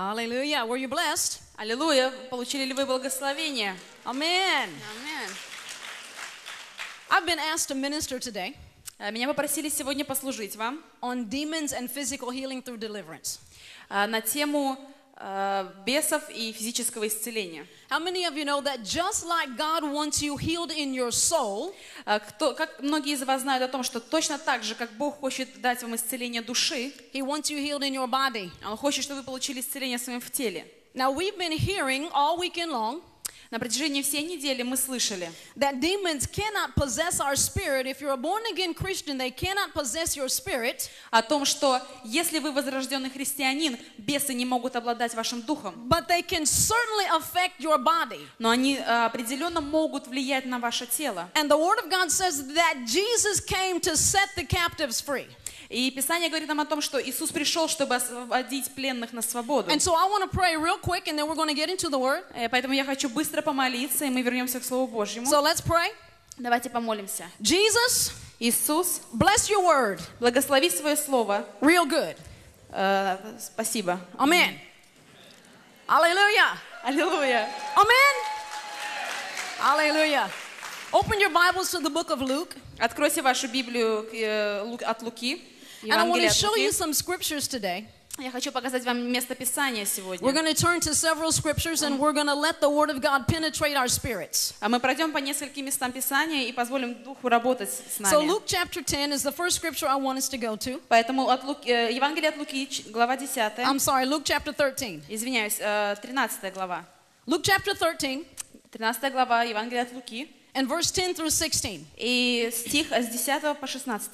Hallelujah. Were you blessed? Аллилуйя. Получили ли вы благословение? Amen. Аминь. I've been asked to minister today Меня попросили сегодня послужить вам on demons and physical healing through deliverance. на тему бесов и физического исцеления. How many of you know that just like God wants you healed in your soul, Как многие из вас знают о том, что точно так же, как Бог хочет дать вам исцеление души, He wants you healed in your body. Он хочет, чтобы вы получили исцеление своим в теле. Now we've been hearing all weekend long На протяжении всей недели мы слышали, that demons cannot possess our spirit. If you're a born-again Christian, they cannot possess your spirit. о том, что если вы возрожденный христианин, бесы не могут обладать вашим духом, But they can certainly affect your body. но они определенно могут влиять на ваше тело. And the Word of God says that Jesus came to set the captives free. И Писание говорит нам о том, что Иисус пришел, чтобы освободить пленных на свободу. And so I want to pray real quick, and then we're going to get into the Word. Поэтому я хочу быстро помолиться, и мы вернемся к Слову Божьему. So let's pray. Давайте помолимся. Jesus, Иисус, bless your Word благослови свое Слово. real good. Спасибо. Amen. Hallelujah. Аллилуйя. Amen. Hallelujah. Open your Bibles to the book of Luke. Откройте вашу Библию от Луки. And I want Евангелие to от show you Луки. some scriptures today. Я хочу показать вам место Писания We're сегодня. going to turn to several scriptures and we're going to let the Word of God penetrate our spirits. А мы пройдем по нескольким местам Писания и позволим Духу работать с So нами. Luke chapter 10 is the first scripture I want us to go to. Поэтому Евангелие от Луки, глава 10. I'm sorry, Luke chapter 13. Извиняюсь, 13 глава. Luke chapter 13 13 глава Евангелия от Луки. and verse 10 through 16. И стих с 10 по 16.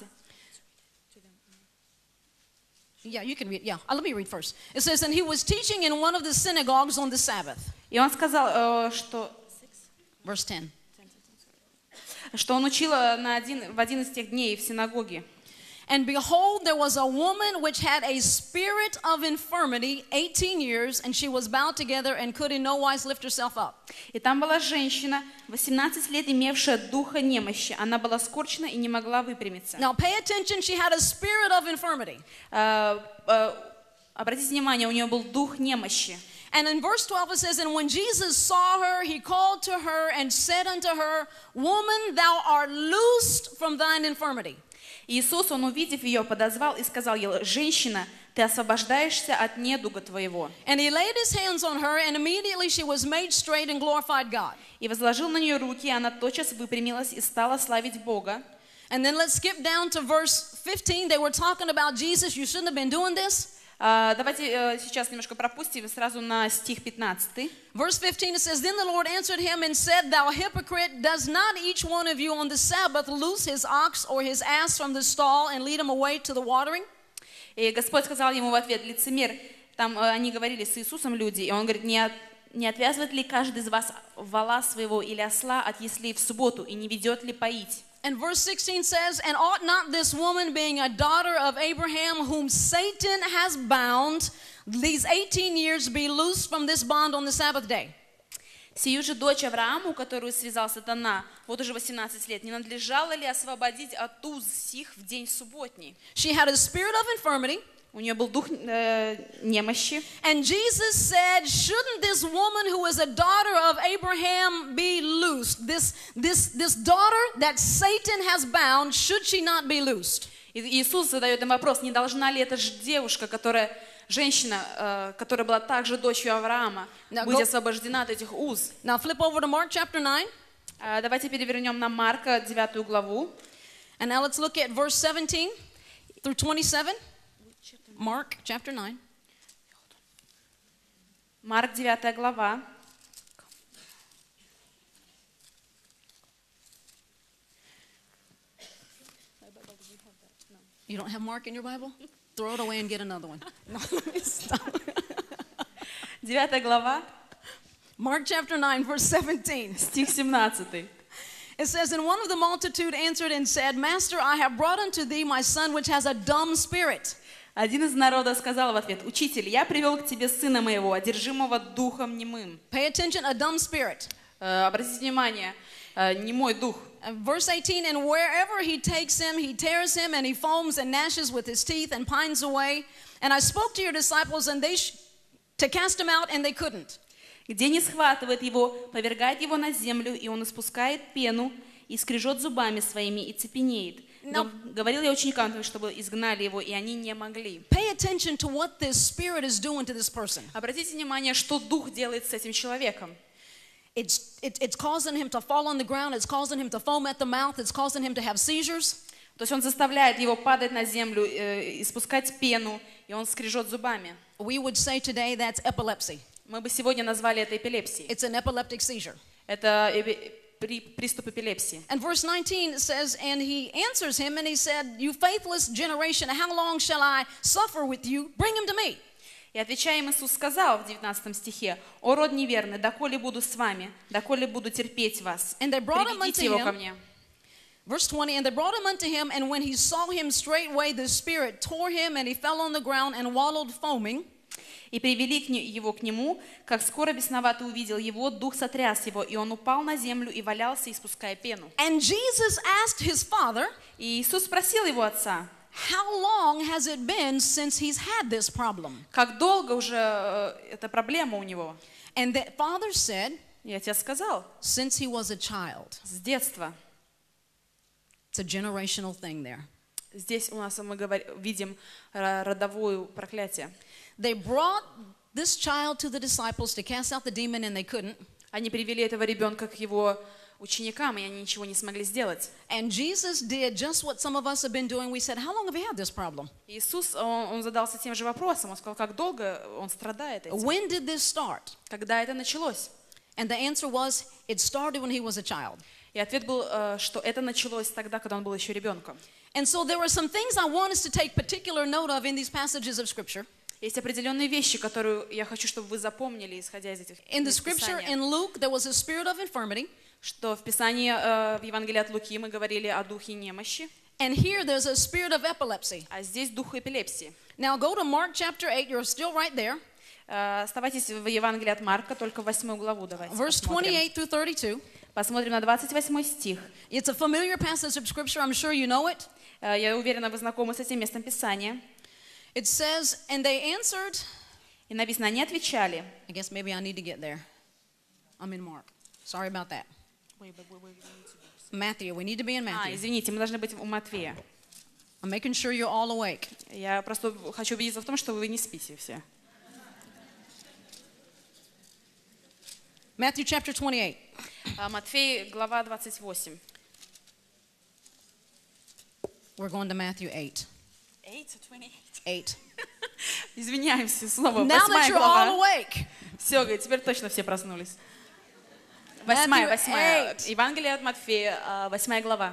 Yeah, you can read. Yeah, let me read first. It says, and he was teaching in one of the synagogues on the Sabbath. И он сказал, Verse 10. что он учил в один из тех дней в синагоге. And behold, there was a woman which had a spirit of infirmity 18 years, and she was bowed together and could in no wise lift herself up. И там была женщина, 18 лет имевшая духа немощи. Она была скорчена и не могла выпрямиться. Now pay attention, she had a spirit of infirmity. Обратите внимание, у нее был дух немощи. And in verse 12 it says, and when Jesus saw her, he called to her and said unto her, Woman, thou art loosed from thine infirmity. Иисус, он увидев ее, подозвал и сказал ей: «Женщина, ты освобождаешься от недуга твоего». And he laid his hands on her, and immediately she was made straight and glorified God. И возложил на нее руки, и она тотчас выпрямилась и стала славить Бога. And then let's skip down to verse 15. They were talking about Jesus. You shouldn't have been doing this. Давайте сейчас немножко пропустим сразу на стих 15. Verse 15, it says, Then the Lord answered him and said, Thou hypocrite, does not each one of you on the Sabbath loose his ox or his ass from the stall and lead him away to the watering? И Господь сказал ему в ответ: лицемер, там они говорили с Иисусом люди, и он говорит: не отвязывает ли каждый из вас вола своего или осла от яслей в субботу, и не ведет ли поить? And verse 16 says, And ought not this woman, being a daughter of Abraham, whom Satan has bound these 18 years, be loosed from this bond on the Sabbath day? Сию же дочь Аврааму, которую связал сатана, вот уже 18 лет, не надлежало ли освободить от уз сих в день субботний? She had a spirit of infirmity. У нее был дух немощи. And Jesus said, shouldn't this woman who is a daughter of Abraham be loosed? This daughter that Satan has bound, should she not be loosed? И Иисус задает им вопрос: не должна ли эта же девушка, женщина, которая была также дочерью Авраама, быть освобождена от этих уз? Now flip over to Mark chapter 9. Давайте перевернем на Марка 9 главу. And now let's look at verse 17 through 27. Mark chapter 9. Марк 9 глава. You don't have Mark in your Bible? Throw it away and get another one. No, stop. 9 глава. Mark chapter 9, verse 17. Стих 17. It says, And one of the multitude answered and said, Master, I have brought unto thee my son, which has a dumb spirit. Один из народа сказал в ответ: «Учитель, я привел к тебе сына моего, одержимого духом немым». Pay attention, a dumb spirit. Обратите внимание, немой дух. Verse 18, And wherever he takes him, he tears him, and he foams and gnashes with his teeth and pines away. And I spoke to your disciples, and they to cast him out, and they couldn't. Где не схватывает его, повергает его на землю, и он испускает пену, и скрежет зубами своими, и цепенеет. Говорил я ученикам, чтобы изгнали его, и они не могли. Pay attention to what this spirit is doing to this person. Обратите внимание, что Дух делает с этим человеком. It's causing him to fall on the ground. It's causing him to foam at the mouth. It's causing him to have seizures. То есть он заставляет его падать на землю, испускать пену, и он скрежет зубами. We would say today that's epilepsy. Мы бы сегодня назвали это эпилепсией. It's an epileptic seizure. Это приступ эпилепсии. And verse 19 says, and he answers him, and he said, you faithless generation, how long shall I suffer with you? Bring him to me. И отвечая им, Иисус сказал в 19 стихе: «О род неверный, доколе буду с вами, доколе буду терпеть вас, приведите его ко мне». Verse 20, and they brought him unto him, and when he saw him straightway, the spirit tore him, and he fell on the ground and wallowed foaming. И привели его к нему, как скоро бесновато увидел его, дух сотряс его, и он упал на землю и валялся, испуская пену. And Jesus asked his father, и Иисус спросил его отца, how long has it been since he's had this problem? Как долго уже эта проблема у него? And the father said, и отец сказал, since he was a child. С детства. It's a generational thing there. Здесь у нас мы видим родовое проклятие. They brought this child to the disciples to cast out the demon, and they couldn't. Они привели этого ребенка к его ученикам, и они ничего не смогли сделать. And Jesus did just what some of us have been doing. We said, how long have you had this problem? Иисус, он задался тем же вопросом. Он сказал, как долго он страдает этим. When did this start? Когда это началось? And the answer was, it started when he was a child. И ответ был, что это началось тогда, когда он был еще ребенком. And so there were some things I want us to take particular note of in these passages of Scripture. Есть определенные вещи, которые я хочу, чтобы вы запомнили, исходя из этих In the Scripture in Luke, there was a spirit of infirmity. Что в Писании, в Евангелии от Луки мы говорили о духе немощи. And here there's a spirit of epilepsy. А здесь дух эпилепсии. Now go to Mark chapter 8. You're still right there. Оставайтесь в Евангелии от Марка, только 8 главу давайте Verse 28 through 32. Посмотрим на 28 стих. It's a familiar passage of Scripture. I'm sure you know it. Я уверена, вы знакомы с этим местом Писания. It says, and they answered. И написано, они отвечали. I guess maybe I need to get there. I'm in Mark. Sorry about that. Matthew. We need to be in Matthew. Извините, мы должны быть у Матфея. I'm making sure you're all awake. Я просто хочу убедиться в том, что вы не спите все. Matthew chapter 28. Матфей, глава 28. We're going to Matthew 8. 8. Извиняемся, снова Now that 8 you're all глава. awake. Все, теперь точно все проснулись. 8. Евангелие от Матфея, 8 глава.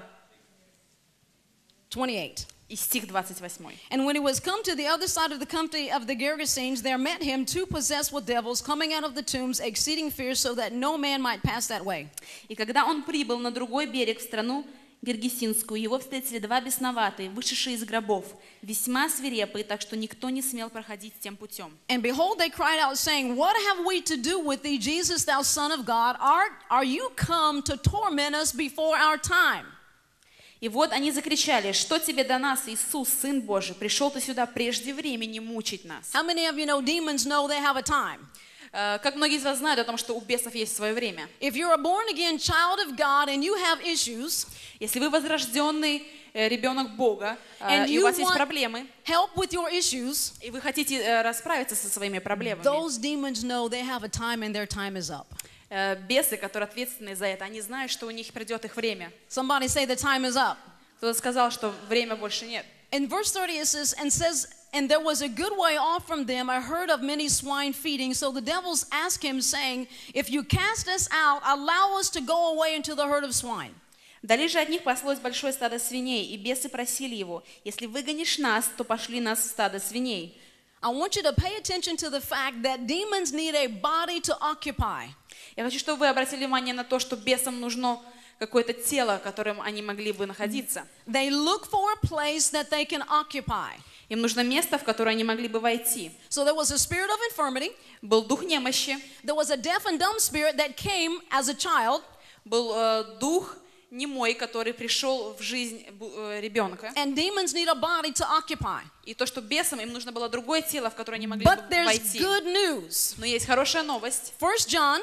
28. И стих 28. And when he was come to the other side of the country of the Gergesenes, there met him two possessed with devils coming out of the tombs, exceeding fierce, so that no man might pass that way. И когда он прибыл на другой берег в страну Гергесинскую, его встретили два бесноватые, вышедшие из гробов, весьма свирепые, так что никто не смел проходить тем путем. And behold, they cried out, saying, what have we to do with thee, Jesus, thou Son of God? Are you come to torment us before our time? И вот они закричали, что тебе до нас, Иисус, Сын Божий, пришел ты сюда прежде времени мучить нас. How many of you know demons know they have a time? Как многие из вас знают о том, что у бесов есть свое время. If you're a born-again child of God and you have issues, если вы возрожденный ребенок Бога, и у вас есть проблемы, help with your issues, и вы хотите расправиться со своими проблемами, those demons know they have a time and their time is up. Бесы, которые ответственны за это, они знают, что у них придет их время. Somebody say the time is up. Кто-то сказал, что время больше нет. In verse 30 it says, and there was a good way off from them a herd of many swine feeding. So the devils asked him, saying, if you cast us out, allow us to go away into the herd of swine. Вдали же от них паслось большое стадо свиней, и бесы просили его, если выгонишь нас, то пошли нас в стадо свиней. I want you to pay attention to the fact that demons need a body to occupy. Я хочу, чтобы вы обратили внимание на то, что бесам нужно какое-то тело, в котором они могли бы находиться. They look for a place that they can occupy. Им нужно место, в которое они могли бы войти. So there was a spirit of infirmity. Был дух немощи. There was a deaf and dumb spirit that came as a child. Был дух немой, который пришел в жизнь ребенка. And demons need a body to occupy. И то, что бесам им нужно было другое тело, в которое они могли But бы there's войти. good news. Но есть хорошая новость. 1 John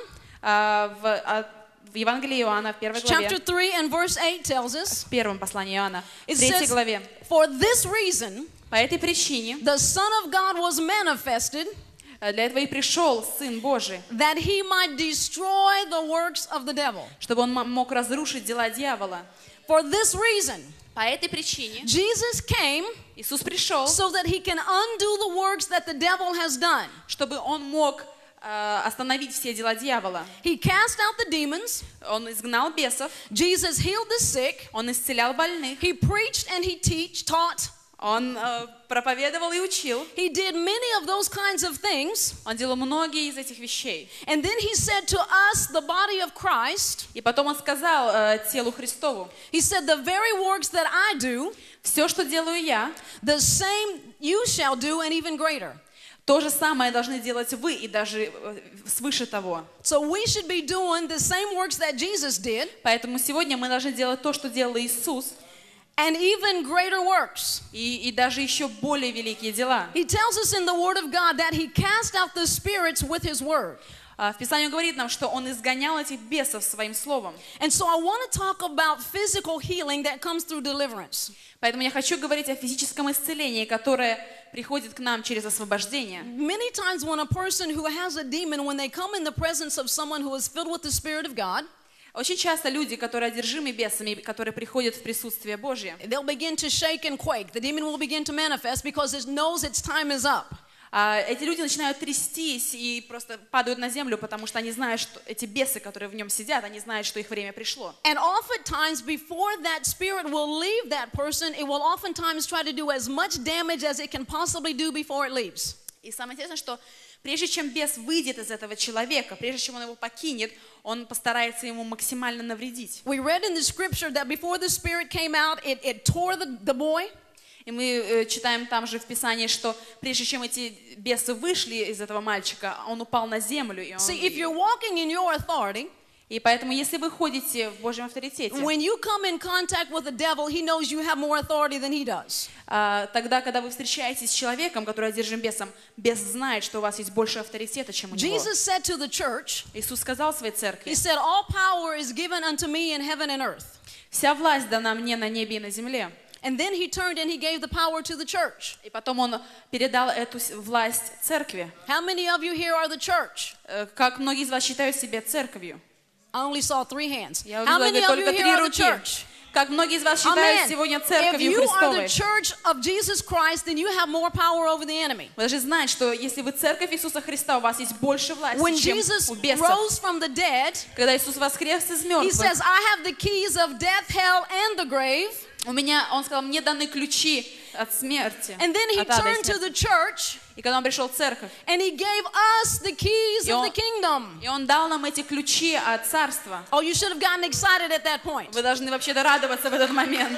В Евангелии Иоанна, в 1 главе, chapter 3 and verse 8 tells us, в первом послании Иоанна, в it 3 says, главе, for this reason, по этой причине the Son of God was manifested, для этого и пришел Сын Божий, that he might destroy the works of the devil. чтобы он мог разрушить дела дьявола. For this reason, По этой причине Jesus came Иисус пришел, so that he can undo the works that the devil has done. чтобы он мог остановить все дела дьявола. He cast out the demons. Он изгнал бесов, Jesus healed the sick. он исцелял больных, He preached and he taught. он проповедовал и учил, He did many of those kinds of things. он делал многие из этих вещей. And then he said to us, the body of Christ, И потом он сказал телу Христову: he said, the very works that I do, все, что делаю я, the same you shall do and even greater. то же самое должны делать вы, и даже свыше того. So we should be doing the same works that Jesus did Поэтому сегодня мы должны делать то, что делал Иисус, and even greater works. и даже еще более великие дела. He tells us in the Word of God that he cast out the spirits with his word. В Писании говорит нам, что он изгонял этих бесов своим словом. And so I want to talk about physical healing that comes through deliverance. Поэтому я хочу говорить о физическом исцелении, которое приходит к нам через освобождение. Many times when a person who has a demon, when they come in the presence of someone who is filled with the Spirit of God, Очень часто люди, которые одержимы бесами, которые приходят в присутствие Божье, they'll begin to shake and quake. The demon will begin to manifest because it knows its time is up. эти люди начинают трястись и просто падают на землю, потому что они знают, что эти бесы, которые в нем сидят, они знают, что их время пришло. And oftentimes, before that spirit will leave that person, it will oftentimes try to do as much damage as it can possibly do before it leaves. И самое интересное, что прежде чем бес выйдет из этого человека, прежде чем он его покинет, он постарается ему максимально навредить. We read in the scripture that before the spirit came out, it tore the boy. И мы читаем там же в Писании, что прежде чем эти бесы вышли из этого мальчика, он упал на землю. See, if you're walking in your authority, И поэтому, если вы ходите в Божьем авторитете, when you come in contact with the devil, he knows you have more authority than he does. тогда, когда вы встречаетесь с человеком, который одержим бесом, бес знает, что у вас есть больше авторитета, чем у него. Jesus said to the church, Иисус сказал своей церкви: he said, all power is given unto me in heaven and earth. «Вся власть дана мне на небе и на земле». And then he turned and he gave the power to the church. И потом он передал эту власть церкви. How many of you here are the church? Как многие из вас считают себя церковью? I only saw 3 hands. Я How увидела many of you только here 3 are the руки. church? Как многие из вас считают Amen. сегодня If церковью you are the Христовой? church of Jesus Christ, then you have more power over the enemy. Вы должны знать, что если вы церковь Иисуса Христа, у вас есть больше власти, When чем Jesus у бесов. rose from the dead, Когда Иисус воскрес из he мертвых, says, I have the keys of death, hell, and the grave. он сказал, мне даны ключи от смерти, And then he от ада и turned to смерти. the church И когда он пришел в церковь, and he gave us the keys И of он- the kingdom. и он дал нам эти ключи от царства. Oh, you should have gotten excited at that point. Вы должны вообще-то радоваться в этот момент.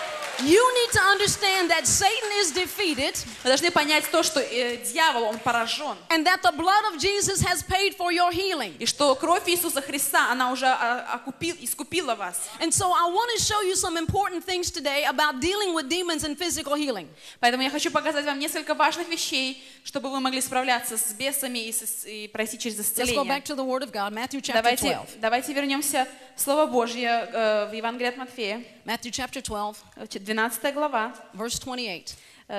You need to understand that Satan is defeated Вы должны понять то, что дьявол, он поражен. and that the blood of Jesus has paid for your healing. И что кровь Иисуса Христа, она уже искупила вас. And so I want to show you some important things today about dealing with demons and physical healing. Поэтому я хочу показать вам несколько важных вещей, чтобы вы могли справляться с бесами и пройти через Let's go исцеление. back to the Word of God, Matthew chapter 12. Давайте вернемся в Слово Божье в Евангелие от Матфея, Matthew chapter 12, 12 глава, verse 28.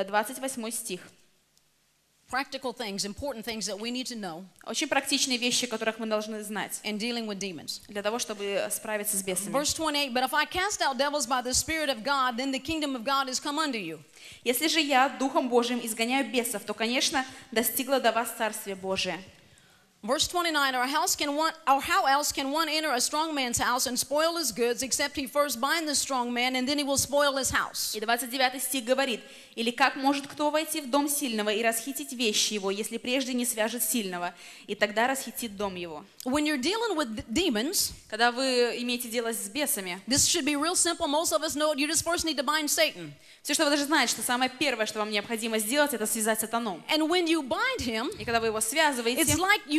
28 стих. Practical things, important things that we need to know Очень практичные вещи, которых мы должны знать in dealing with demons. для того, чтобы справиться с бесами. Verse 28, but if I cast out devils by the Spirit of God, then the kingdom of God is come unto you. Если же я Духом Божьим изгоняю бесов, то, конечно, достигло до вас Царствие Божие. Verse 29, or how else can one enter a strong man's house and spoil his goods, except he first bind the strong man, and then he will spoil his house. И 29 стих говорит: «Или как может кто войти в дом сильного и расхитить вещи его, если прежде не свяжет сильного, и тогда расхитит дом его». When you're dealing with demons, Когда вы имеете дело с бесами, this should be real simple. Most of us know it. You just first need to bind Satan. все, что вы должны знать, что самое первое, что вам необходимо сделать, это связать сатану. And when you bind him, И когда вы его связываете, it's like you've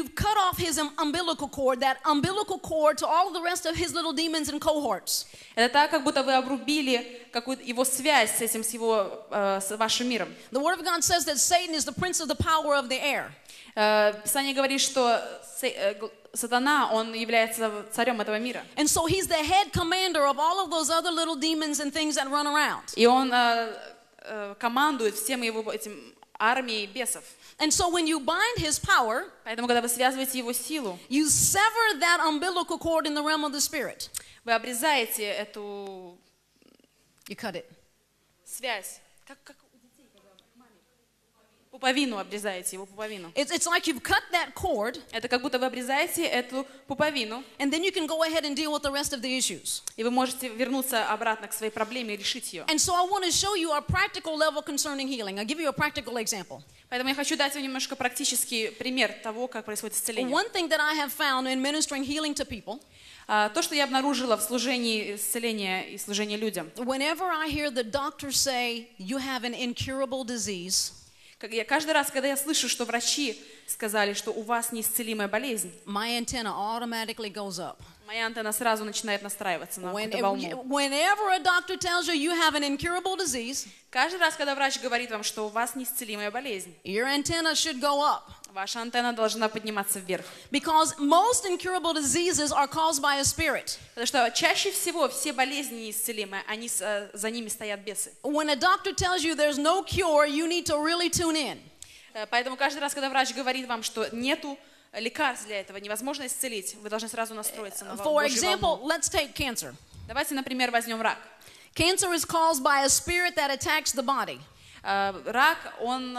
you've cut off his umbilical cord, that umbilical cord to all of the rest of his little demons and cohorts. Это так, как будто вы обрубили какую-то его связь с этим, с вашим миром. The Word of God says that Satan is the prince of the power of the air. Писание говорит, что Сатана, он является царем этого мира. And so he's the head commander of all of those other little demons and things that run around. И он командует всем его этим армией бесов. And so when you bind his power, Поэтому, когда вы связываете его силу, you sever that umbilical cord in the realm of the spirit. вы обрезаете эту You cut it. связь. Как у детей, когда маме пуповину обрезаете, его пуповину. It's like you've cut that cord, Это как будто вы обрезаете эту пуповину, and then you can go ahead and deal with the rest of the issues. и вы можете вернуться обратно к своей проблеме и решить ее. And so I want to show you a practical level concerning healing. I'll give you a practical example. Поэтому я хочу дать вам немножко практический пример того, как происходит исцеление. One thing that I have found in ministering healing to people, То, что я обнаружила в служении исцеления и служении людям. whenever I hear the doctor say you have an incurable disease, Каждый раз, когда я слышу, что врачи сказали, что у вас неисцелимая болезнь, my antenna automatically goes up. моя антенна сразу начинает настраиваться на какую-то волну. Whenever a doctor tells you you have an incurable disease, Каждый раз, когда врач говорит вам, что у вас неисцелимая болезнь, your antenna should go up. ваша антенна должна подниматься вверх. Because most incurable diseases are caused by a spirit. Потому что чаще всего все болезни неисцелимые, за ними стоят бесы. When a doctor tells you there's no cure, you need to really tune in. Поэтому каждый раз, когда врач говорит вам, что нету лекарств для этого, невозможно исцелить, вы должны сразу настроиться на For Божью example, волну. let's take cancer. Давайте, например, возьмем рак. Cancer is caused by a spirit that attacks the body. Рак, он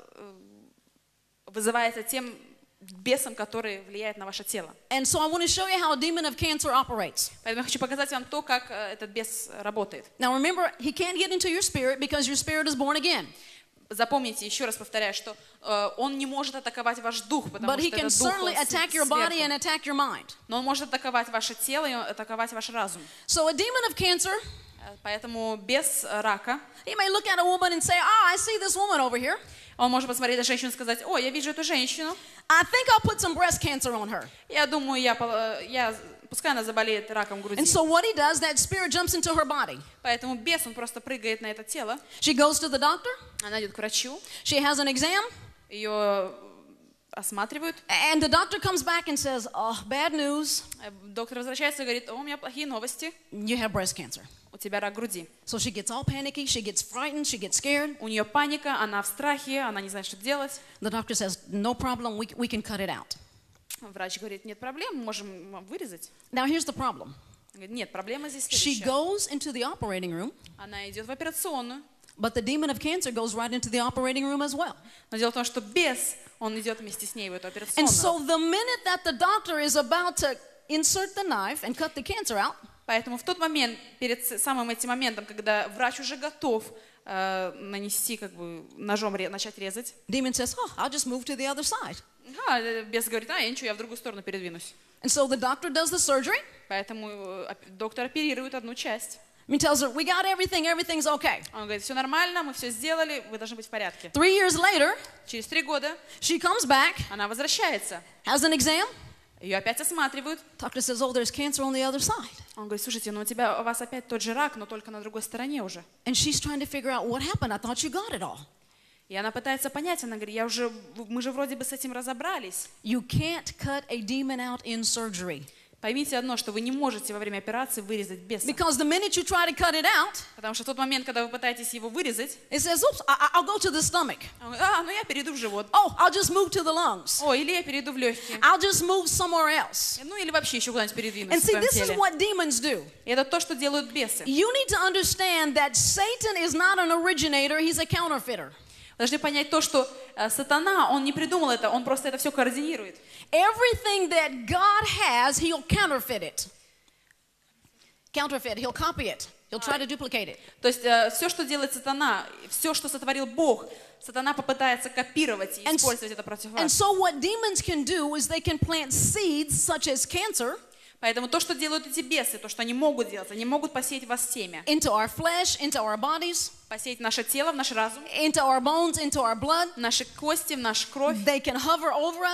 вызывается тем бесом, который влияет на ваше тело. And so I want to show you how a demon of cancer operates. Поэтому я хочу показать вам то, как этот бес работает. Now remember, he can't get into your spirit because your spirit is born again. Запомните, еще раз повторяю, что он не может атаковать ваш дух, потому But что he can это дух certainly attack your body and сверху. attack your mind. Но он может атаковать ваше тело и атаковать ваш разум. So a demon of cancer, Поэтому без рака he may look at a woman and say, "Ah, I see this woman over here. он может посмотреть на женщину и сказать: "О, я вижу эту женщину. I think I'll put some breast cancer on her." Я думаю, пускай она заболеет раком груди." And so what he does, that spirit jumps into her body. Поэтому бес, он просто прыгает на это тело. She goes to the doctor. Она идет к врачу, She has an exam. ее осматривают. And the doctor comes back and says, "Oh, bad news. Доктор возвращается и говорит: "О, у меня плохие новости. You have breast cancer." У тебя рак груди." So she gets all panicky, she gets frightened, she gets scared. У нее паника, она в страхе, она не знает, что делать. The doctor says, "No problem, we can cut it out." Врач говорит: "Нет проблем, можем вырезать." Now here's the problem. Он говорит: "Нет, проблема здесь She следующая." goes into the operating room, Она идет в операционную. but the demon of cancer goes right into the operating room as well. Но дело в том, что бес, он идет вместе с ней в эту And so операционную. the minute that the doctor is about to insert the knife and cut the cancer out, Поэтому в тот момент, перед самым этим моментом, когда врач уже готов нанести, ножом начать резать, demon says, "Oh, I'll just move to the other side." бес говорит: "Я ничего, я в другую сторону передвинусь." And so the doctor does the surgery. Поэтому доктор оперирует одну часть. He tells her, "We got everything, everything's okay." Он говорит: "Все нормально, мы все сделали, вы должны быть в порядке." 3 years later, Через 3 года she comes back, она возвращается. has an exam. Ее опять осматривают. Doctor says, "Oh, there's cancer on the other side." Он говорит: "Слушайте, у вас опять тот же рак, но только на другой стороне уже." And she's trying to figure out what happened. I thought you got it all. И она пытается понять, она говорит: мы же вроде бы с этим разобрались. You can't cut a demon out in surgery. Pоймите одно, что вы не можете во время операции вырезать беса. Because the minute you try to cut it out, Потому что в тот момент, когда вы пытаетесь его вырезать, it says, "Oops, I'll go to the stomach." он говорит: ну я перейду в живот. "Oh, I'll just move to the lungs." О, или я перейду в легкие. "I'll just move somewhere else." Ну или вообще еще куда-нибудь And передвинусь в see, своем this is теле. what demons do. И это то, что делают бесы. You need to understand that Satan is not an originator, he's a counterfeiter. Вы должны понять то, что сатана, он не придумал это, он просто это все координирует. Everything that God has, he'll counterfeit it. Counterfeit, he'll copy it. He'll try to duplicate it. То есть все, что делает сатана, все, что сотворил Бог, сатана попытается копировать и использовать это против And вас. so what demons can do is they can plant seeds such as cancer Поэтому то, что делают эти бесы, то, что они могут делать, они могут посеять в вас семя. into our flesh, into our bodies, Посеять в наше тело, в наш разум, into our bones, into our blood. в наши кости, в нашу кровь. They can hover over us.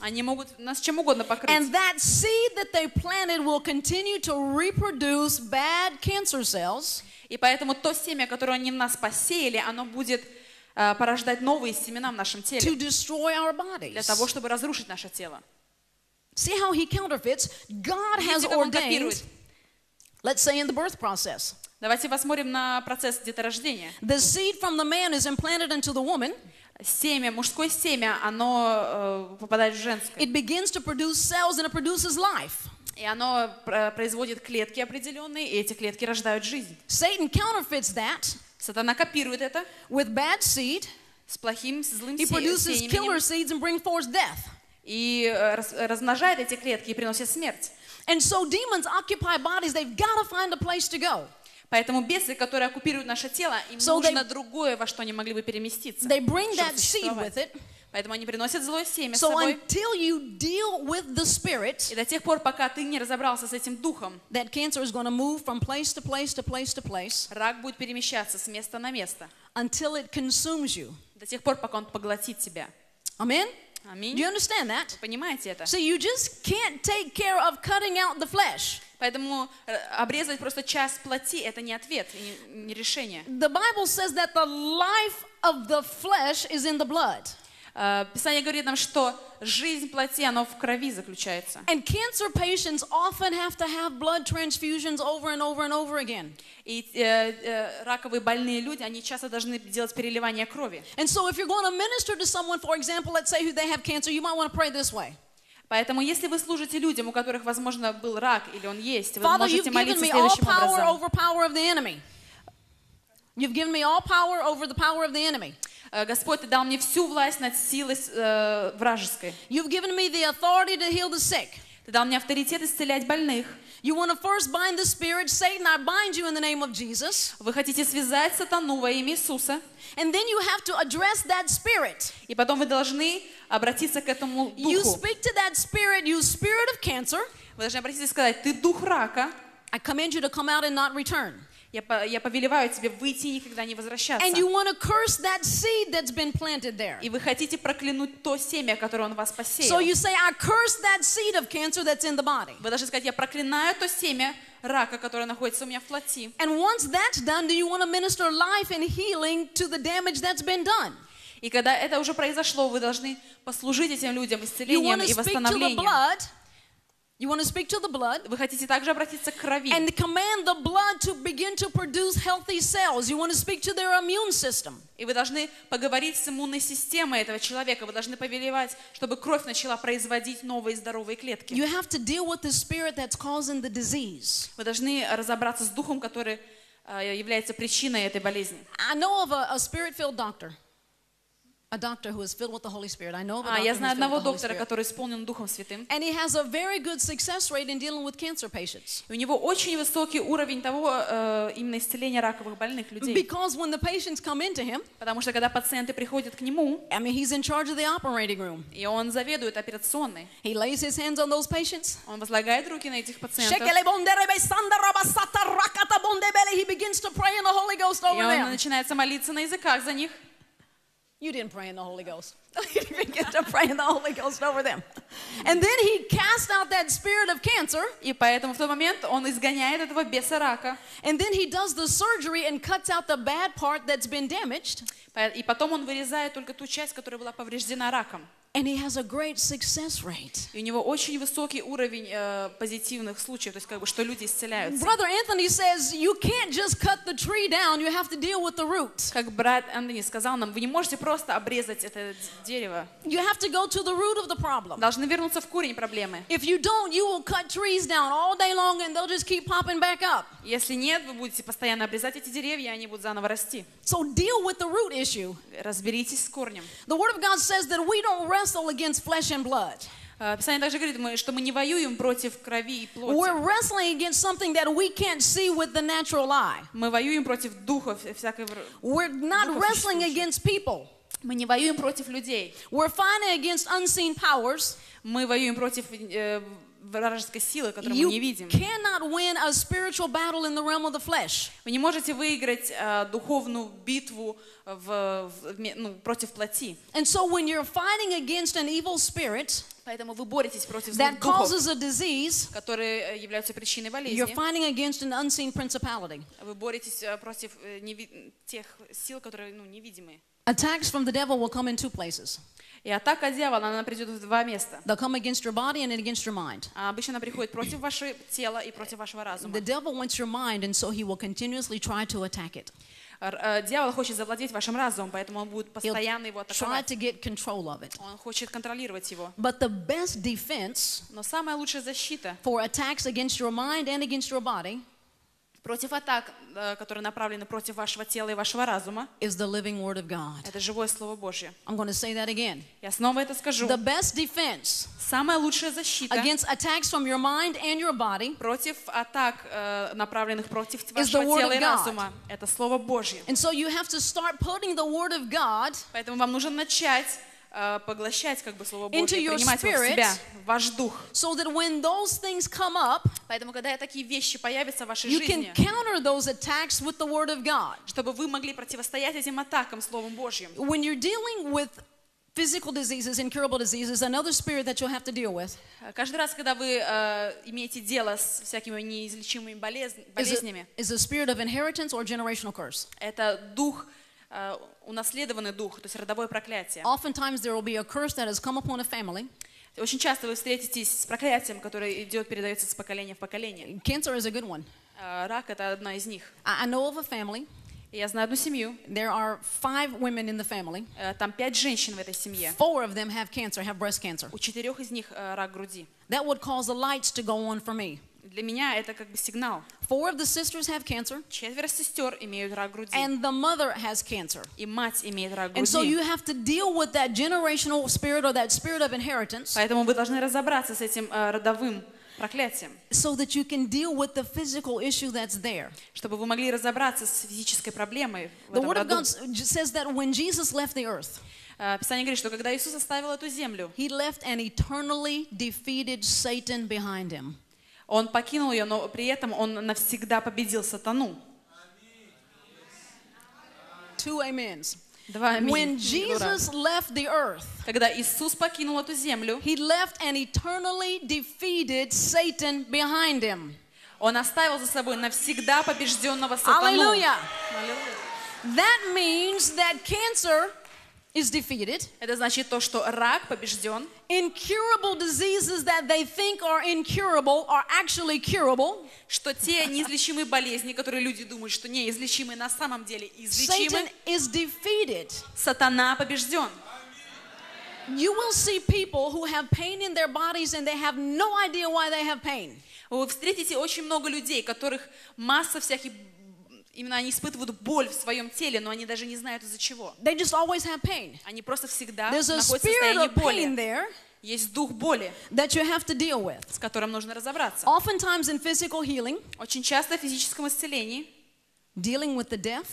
Они могут нас чем угодно покрыть. And that seed that they planted will continue to reproduce bad cancer cells. И поэтому то семя, которое они в нас посеяли, оно будет порождать новые семена в нашем теле. To destroy our bodies. Для того, чтобы разрушить наше тело. See how he counterfeits? God has Видите, как он ordained, копирует. let's say in the birth process, Давайте посмотрим на процесс деторождения. the seed from the man is implanted into the woman. Семя, мужское семя, оно попадает в женское. It begins to produce cells and it produces life. И оно производит клетки определенные, и эти клетки рождают жизнь. Satan counterfeits that Сатана копирует это with bad seed. с плохим, с злым He produces killer семенем seeds and brings forth death. и размножает эти клетки и приносит смерть. And so demons occupy bodies. They've got to find a place to go. Поэтому бесы, которые оккупируют наше тело, им So нужно другое, во что они могли бы переместиться. They bring чтобы that seed существовать. with it. Поэтому они приносят злое семя с So собой. until you deal with the spirit, И до тех пор, пока ты не разобрался с этим духом, that cancer is going to move from place to place to place to place рак будет перемещаться с места на место. until it consumes you. До тех пор, пока он поглотит тебя. Amen? Аминь. Do you understand that? Понимаете это? So you just can't take care of cutting out the flesh. Поэтому обрезать просто часть плоти – это не ответ, не решение. The Bible says that the life of the flesh is in the blood. Писание говорит нам, что жизнь плоти, она в крови заключается. And cancer patients often have to have blood transfusions over and over and over again. И раковые больные люди, они часто должны делать переливание крови. And so if you're going to minister to someone, for example, let's say who they have cancer, you might want to pray this way. Поэтому, если вы служите людям, у которых, возможно, был рак или он есть, вы Father, you've можете given молиться me all следующим power образом. over power of the enemy. You've given me all power over the power of the enemy. Господь, Ты дал мне всю власть над силой вражеской. You've given me the authority to heal the sick. Ты дал мне авторитет исцелять больных. You want to first bind the spirit. Satan, I bind you in the name of Jesus. Вы хотите связать сатану во имя Иисуса. And then you have to address that spirit. И потом вы должны обратиться к этому You духу. speak to that spirit, you spirit of cancer. Вы должны обратиться и сказать: ты дух рака. I command you to come out and not return. Я повелеваю тебе выйти и никогда не возвращаться. And you want to curse that seed that's been planted there. И вы хотите проклянуть то семя, которое он в вас So посеял. you say, I curse that seed of cancer that's in the body. Вы должны сказать: я проклинаю то семя рака, которое находится у меня в плоти. And once that's done, do you want to minister life and healing to the damage that's been done? И когда это уже произошло, вы должны послужить этим людям You исцелением want to и speak to the восстановлением. blood. You want to speak to the blood Вы хотите также обратиться к крови. and command the blood to begin to produce healthy cells. You want to speak to their immune system. И вы должны поговорить с иммунной системой этого человека. Вы должны повелевать, чтобы кровь начала производить новые здоровые клетки. You have to deal with the spirit that's causing the disease. Вы должны разобраться с духом, который является причиной этой болезни. I know of a spirit-filled doctor. A doctor who is filled with the Holy Spirit. I know of a doctor Я who's знаю filled одного with the Holy доктора, Spirit. который исполнен Духом Святым. And he has a very good success rate in dealing with cancer patients. И у него очень высокий уровень того именно исцеления раковых больных людей. Because when the patients come into him, Потому что когда пациенты приходят к нему, I mean, he's in charge of the operating room. и он заведует операционной, He lays his hands on those patients. он возлагает руки на этих пациентов, He begins to pray in the Holy Ghost и over он them. начинается молиться на языках за них. You didn't pray in the Holy Ghost. He began to pray in the Holy Ghost over them. And then he cast out that spirit of cancer. И поэтому в тот момент он изгоняет этого беса рака. And then he does the surgery and cuts out the bad part that's been damaged. И потом он вырезает только ту часть, которая была повреждена раком. And he has a great success rate. И у него очень высокий уровень позитивных случаев, то есть как бы, что люди исцеляются. Brother Anthony says you can't just cut the tree down, you have to deal with the root. Как брат Антони сказал нам, вы не можете просто обрезать это дерево. You have to go to the root of the problem. Должны вернуться в корень проблемы. If you don't, you will cut trees down all day long and they'll just keep popping back up. Если нет, вы будете постоянно обрезать эти деревья, и они будут заново расти. So deal with the root issue. Разберитесь с корнем. The Word of God says that we don't wrestle against flesh and blood. Писание также говорит, что мы не воюем против крови и плоти. We're wrestling against something that we can't see with the natural eye. Мы воюем против духов всякой. We're not wrestling against people. Мы не воюем против людей. We're fighting against unseen powers. Мы воюем против вражеской силы, которую мы You не видим. cannot win a spiritual battle in the realm of the flesh. Вы не можете выиграть духовную битву против плоти. And so when you're fighting against an evil spirit, Поэтому вы боретесь против that злых духов, causes a disease. которые являются причиной You're болезни. fighting against an unseen principality. Вы боретесь против тех сил, которые невидимые. Attacks from the devil will come in two places. И атака дьявола, она придет в два места. They'll come against your body and against your mind. Обычно она приходит против вашего тела и против вашего разума. The devil wants your mind, and so he will continuously try to attack it. Дьявол хочет завладеть вашим разумом, поэтому он будет постоянно его Try атаковать. to get control of it. Он хочет контролировать его. But the best defense Но самая лучшая защита for attacks against your mind and against your body против атак, которые направлены против вашего тела и вашего разума, is the living word of God. это живое Слово Божье. I'm going to say that again. Я снова это скажу. The best defense Самая лучшая защита against attacks from your mind and your body против атак, направленных против the вашего word тела of и God. разума, это Слово Божье. And so you have to start putting the word of God Поэтому вам нужно начать поглощать Слово into Божье, your принимать его в spirit, себя, в ваш дух. so that when those things come up, Поэтому, когда такие вещи появятся в вашей you can жизни, counter those attacks with the word of God. чтобы вы могли противостоять этим атакам Словом Божьим. When you're dealing with physical diseases, incurable diseases, another spirit that you'll have to deal with Каждый раз, когда вы имеете дело с всякими неизлечимыми болезнями, is a spirit of inheritance or generational curse. это дух, унаследованный дух, то есть родовое проклятие. Oftentimes there will be a curse that has come upon a family. Очень часто вы встретитесь с проклятием, которое передается с поколения в поколение. Cancer is a good one. Рак – это одна из них. I know of a family. И я знаю одну семью, There are 5 women in the family. там 5 женщин в этой семье. 4 of them have cancer, have breast cancer. У 4 из них рак груди. That would cause the lights to go on for me. Для меня это сигнал. 4 of the sisters have cancer, 4 сестер имеют рак груди. and the mother has cancer. И мать имеет рак And so груди. you have to deal with that generational spirit or that spirit of inheritance Поэтому вы должны разобраться с этим родовым проклятием, so that you can deal with the physical issue that's there. чтобы вы могли разобраться с физической проблемой в The этом Word of роду. God says that when Jesus left the earth, Писание говорит, что когда Иисус оставил эту землю, He left an eternally defeated Satan behind Him. Он покинул ее, но при этом Он навсегда победил сатану. 2 amens. Два аминь. When Jesus left the earth, Когда Иисус покинул эту землю, He left an eternally defeated Satan behind Him. Он оставил за собой навсегда побежденного сатану. Hallelujah. Аллилуйя. That means that cancer is defeated. Это значит то, что рак побежден. Incurable diseases that they think are incurable are actually curable. Что те неизлечимые болезни, которые люди думают, что неизлечимые, на самом деле излечимы. Satan is defeated. Сатана побежден. You will see people who have pain in their bodies and they have no idea why they have pain. Вы встретите очень много людей, которых масса всяких, именно они испытывают боль в своем теле, но они даже не знают из-за чего. They just always have pain. Они просто всегда There's a находятся в spirit состоянии of pain боли. there Есть дух боли, that you have to deal with. с которым нужно разобраться. Oftentimes in physical healing, Очень часто в физическом исцелении dealing with the deaf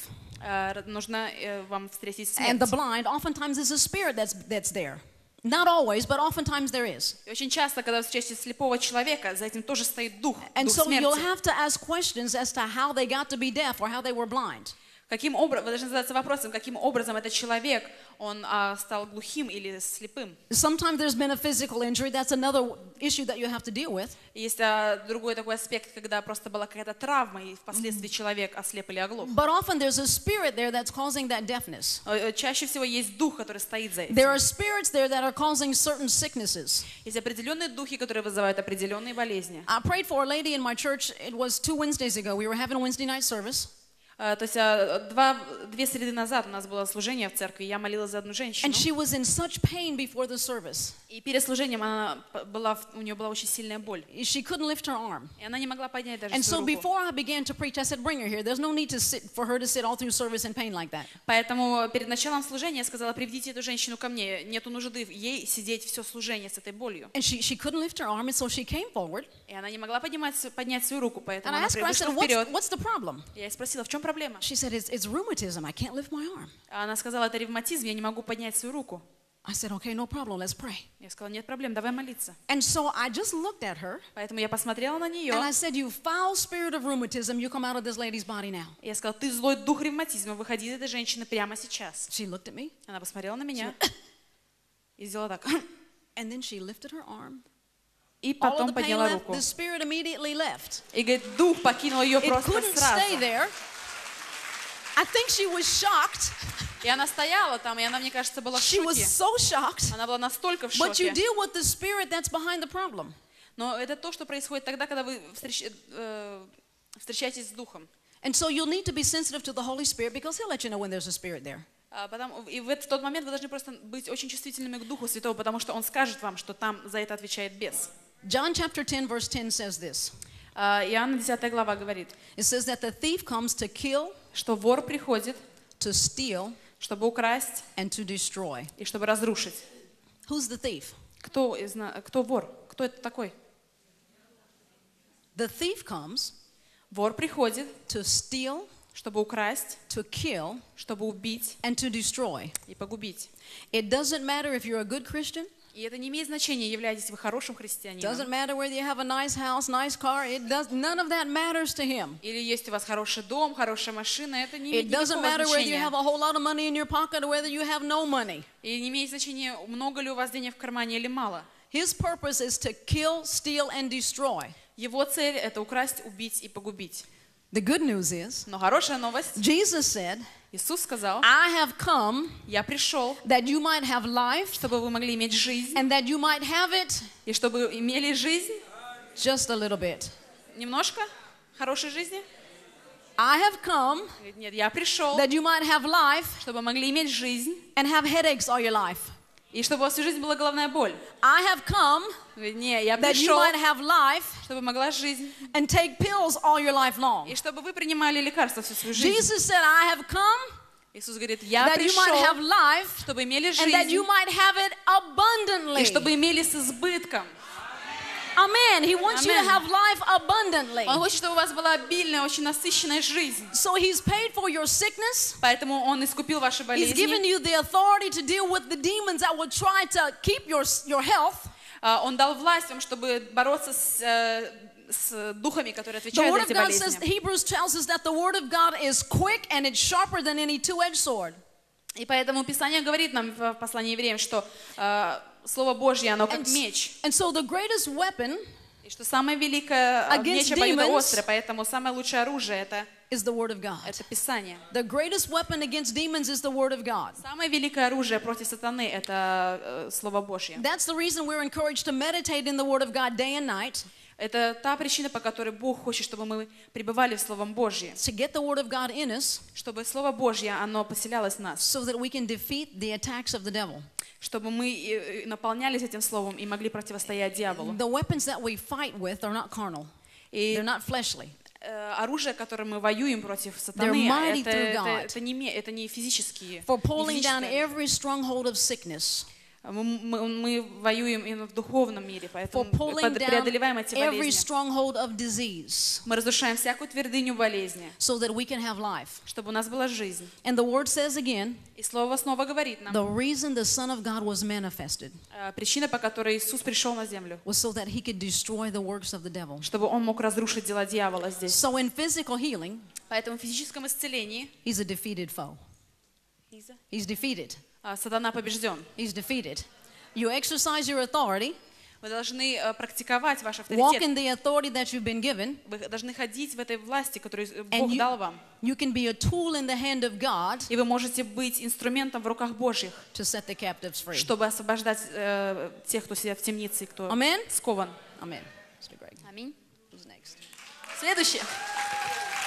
нужно вам встретить and the смерть. blind, oftentimes there's a spirit that's there. Not always, but oftentimes there is. И очень часто, когда вы встретите слепого человека, за этим тоже стоит дух, And дух so you'll смерти. have to ask questions as to how they got to be deaf or how they were blind. Каким образом, вы должны задаться вопросом, каким образом этот человек, он стал глухим или слепым. Sometimes there's been a physical injury. That's another issue that you have to deal with. Есть другой такой аспект, когда просто была какая-то травма, и впоследствии человек ослеп или оглох. But often there's a spirit there that's causing that deafness. Чаще всего есть дух, который стоит за There этим. are spirits there that are causing certain sicknesses. Есть определенные духи, которые вызывают определенные болезни. I prayed for a lady in my church. It was 2 Wednesdays ago. We were having a Wednesday night service. То есть 2 среды назад у нас было служение в церкви, я молилась за одну женщину. And she was in such pain before the service. И перед служением у нее была очень сильная боль. She couldn't lift her arm. И она не могла поднять даже And свою so руку. before I began to preach, I said, bring her here. There's no need for her to sit all through service in pain like that. Поэтому перед началом служения я сказала, приведите эту женщину ко мне. Нету нужды ей сидеть все служение с этой болью. And she couldn't lift her arm, and so she came forward. И она не могла поднять свою руку, поэтому And I она asked her, I вышла said, вперед. what's the problem? Я ей спросила, в чем проблема? She said, it's rheumatism. I can't lift my arm. Она сказала, это ревматизм, я не могу поднять свою руку. I said, okay, no problem. Let's pray. Я сказала, нет проблем, давай молиться. And so I just looked at her, Поэтому я посмотрела на нее. and I said, you foul spirit of rheumatism, you come out of this lady's body now. Я сказала, ты злой дух ревматизма, выходи из этой женщины прямо сейчас. She looked at me, Она посмотрела на меня и сделала так. And then she lifted her arm. И All of потом the pain подняла left. руку. The spirit immediately left. И говорит, дух покинул ее It просто couldn't сразу. stay there. I think she was shocked. И она стояла там, и она, мне кажется, была в She was шоке. so shocked. Она была настолько в But you шоке. deal with the spirit that's behind the problem. Но это то, что происходит тогда, когда вы встречаетесь с духом. And so you'll need to be sensitive to the Holy Spirit because He'll let you know when there's a spirit there. И в тот момент вы должны просто быть очень чувствительными к Духу Святого, потому что Он скажет вам, что там за это отвечает бес. John chapter 10 verse 10 says this. Иоанна 10 глава говорит, It says that the thief comes to kill, что вор приходит, to steal, чтобы украсть and to destroy. и чтобы разрушить. Who's the thief? Кто вор? Кто это такой? The thief comes Вор приходит, to steal, чтобы украсть, to kill, чтобы убить and to destroy. и погубить. It doesn't matter if you're a good Christian. И это не имеет значения, являетесь вы хорошим Doesn't христианином, matter whether you have a nice house, nice car. None of that matters to Him. или есть у вас хороший дом, хорошая машина, это не It имеет doesn't никакого matter whether you значения. have a whole lot of money in your pocket or whether you have no money. И не имеет значения, много ли у вас денег в кармане или мало. His purpose is to kill, steal, and destroy. Его цель — это украсть, убить и погубить. The good news is, Но хорошая новость. Jesus said, Иисус сказал, I have come я пришел, that you might have life чтобы вы могли иметь жизнь, and that you might have it и чтобы имели жизнь, just a little bit. немножко хорошей жизни. I have come Говорит, нет, я пришел, that you might have life чтобы могли иметь жизнь, and have headaches all your life. и чтобы у вас всю жизнь была головная боль. I have come Говорит, не, я that you пришел, might have life чтобы могла жизнь, and take pills all your life long. и чтобы вы принимали лекарства всю свою жизнь. Jesus said, I have come Иисус говорит, я that you might have пришел, life чтобы имели and that you жизнь, might have it abundantly. и чтобы имели с избытком. Amen. He wants you to Amen. have life abundantly. Он хочет, чтобы у вас была обильная, очень насыщенная жизнь. So He's paid for your sickness. Поэтому Он искупил ваши He's given болезни. you the authority to deal with the demons that will try to keep your health. Он дал власть вам, чтобы бороться с духами, которые The отвечают Word за of эти God says, болезни. Hebrews tells us that the Word of God is quick and it's sharper than any two-edged sword. И поэтому Писание говорит нам в послании евреям, что Слово Божье, оно как And, меч. and so the greatest weapon И что самое великое Against меч demons обоюдоострое, поэтому самое лучшее оружие is the Word of God. это Писание. The greatest weapon against demons is the Word of God. Самое великое оружие против сатаны это Слово Божье. That's the reason we're encouraged to meditate in the Word of God day and night, Это та причина, по которой Бог хочет, чтобы мы пребывали в Словом Божье, to get the Word of God in us чтобы Слово Божье, оно поселялось в нас, so that we can defeat the attacks of the devil. чтобы мы наполнялись этим Словом и могли противостоять дьяволу. The weapons that we fight with are not carnal. They're И not fleshly. оружие, которым мы воюем против сатаны, They're mighty это, through это, God. это не физические. For не pulling down физическое. every stronghold of sickness. Мы воюем именно в духовном мире, For поэтому pulling down преодолеваем эти every болезни. stronghold of disease Мы разрушаем всякую твердыню болезни, so that we can have life. чтобы у нас была жизнь. And the Word says again, И Слово снова говорит нам, the reason the Son of God was manifested причина, по которой Иисус пришел на землю, was so that He could destroy the works of the devil. чтобы Он мог разрушить дела дьявола здесь. So in physical healing, Поэтому в физическом исцелении He's a defeated foe. He's defeated. сатана побежден. He's defeated. You exercise your authority, Вы должны практиковать ваш walk авторитет. in the authority that you've been given, Вы должны ходить в этой власти, которую and Бог дал вам. you can be a tool in the hand of God И вы можете быть инструментом в руках Божьих, to set the captives free. чтобы освобождать тех, кто сидят в темнице и кто Amen. скован. Amen. Mr. Greg, Аминь. who's next? Следующее.